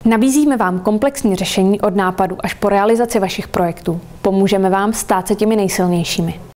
Nabízíme vám komplexní řešení od nápadu až po realizaci vašich projektů. Pomůžeme vám stát se těmi nejsilnějšími.